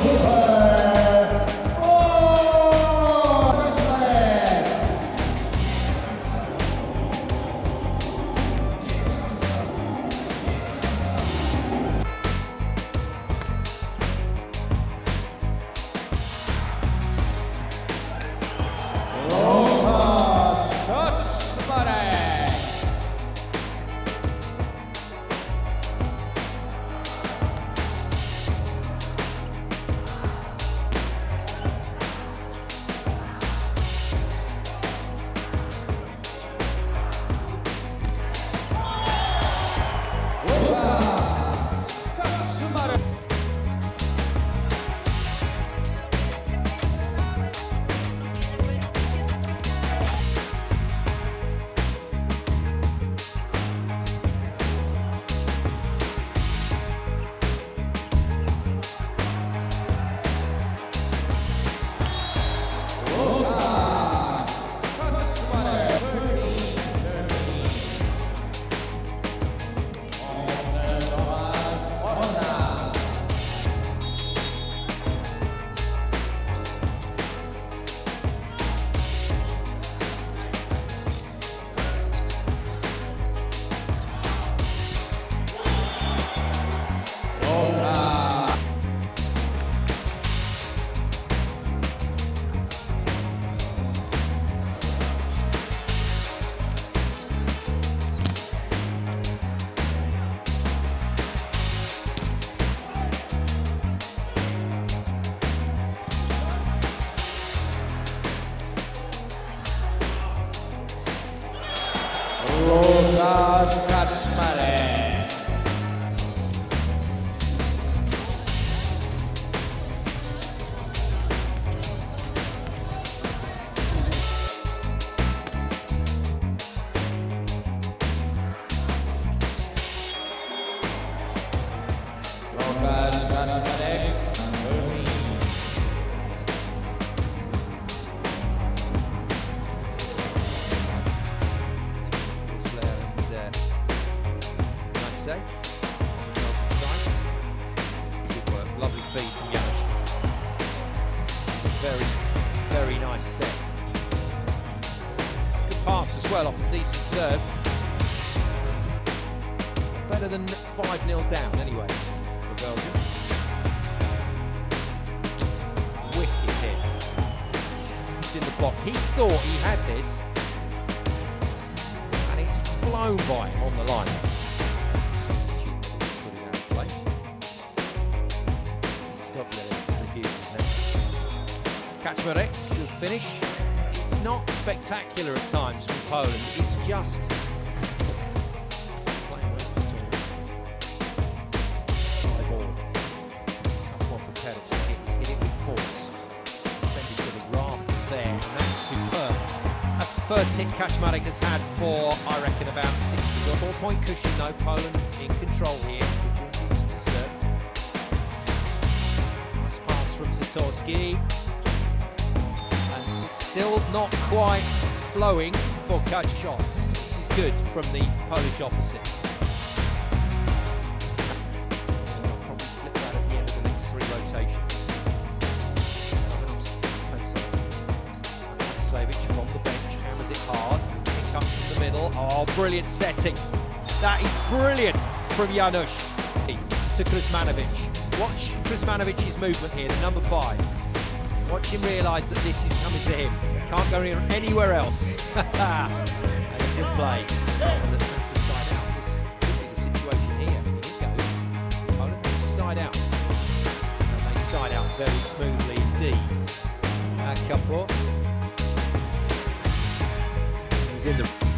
Łukasz Kaczmarek. Łukasz Kaczmarek. Lovely feed from Janusz. Very, very nice set. Good pass as well off a decent serve. Better than 5-0 down anyway for Belgium. Wicked hit. He's in the block. He thought he had this, and it's flown by him on the line. Kaczmarek, good finish. It's not spectacular at times from Poland. It's just playing ball. Tough one for Perez. He's hit it with force. Defended to the rafters there, and that's superb. That's the first hit Kaczmarek has had for, I reckon, about 60. 4-point cushion though. Poland in control here. Used to serve. Nice pass from Zatorski. Still not quite flowing for Kaczmarek shots. This is good from the Polish opposite. I'll probably flip that at the end of the next 3 rotations. Savage from the bench, hammers it hard, pick up from the middle. Oh, brilliant setting. That is brilliant from Janusz to Kuzmanovic. Watch Kuzmanovic's movement here, the number 5. Watch him realise that this is coming to him. Can't go anywhere else. And he's in play. Let's have to side out. This could be the situation here. Here it goes. Poland to side out. And they side out very smoothly indeed. Couple. He's in the